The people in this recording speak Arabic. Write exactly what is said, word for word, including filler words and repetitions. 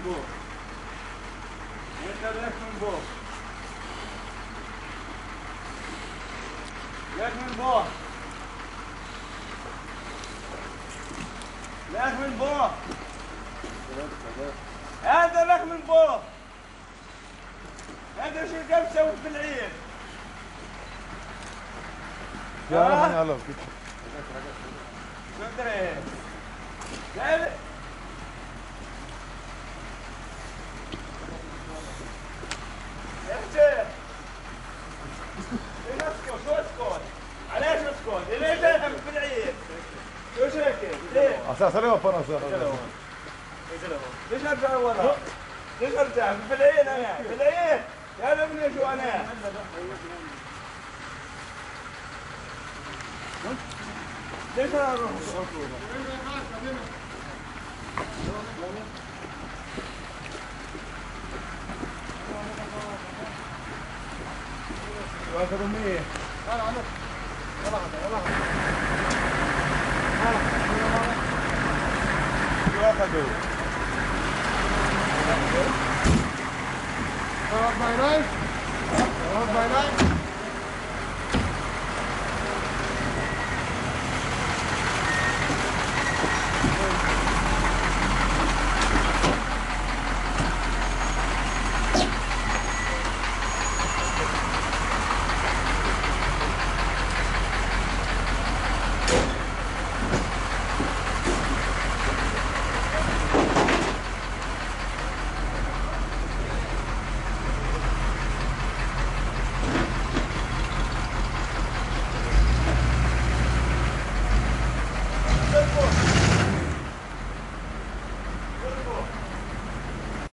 فوق. انت لك من فوق. لك من فوق. لك من فوق. هذا لك من فوق. هذا شو قام تسوي في العيد؟ يا رب انا علوك. شو ادري؟ لا يا شيخ ليش اسكت؟ شو اسكت؟ علاش اسكت؟ ليش تلعب في العيد؟ شو شكل؟ ليه؟ اساس اليوم فرنسا. ليش ارجع ورا؟ ليش ارجع؟ في العيد انا، في العيد يا ابني شو انا؟ ليش انا اروح الخطوبة؟ واخذوا مية. يلا عمر. يلا يلا. شو اخذوا؟ my knife? My knife?